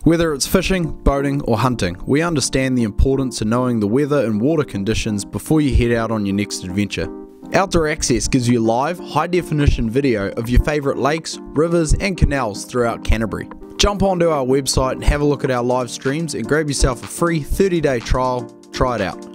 Whether it's fishing, boating or hunting, we understand the importance of knowing the weather and water conditions before you head out on your next adventure. Outdoor Access gives you live, high-definition video of your favourite lakes, rivers and canals throughout Canterbury. Jump onto our website and have a look at our live streams and grab yourself a free 30-day trial. Try it out.